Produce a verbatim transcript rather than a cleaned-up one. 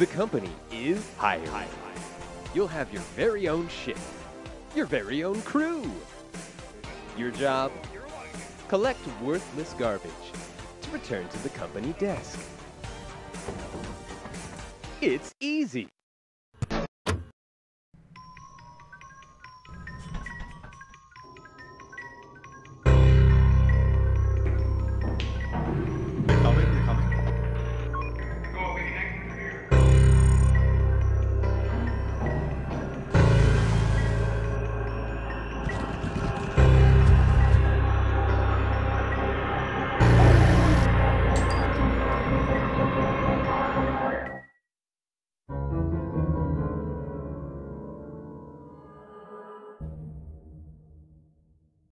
The company is hiring. You'll have your very own ship, your very own crew. Your job? Collect worthless garbage to return to the company desk. It's easy.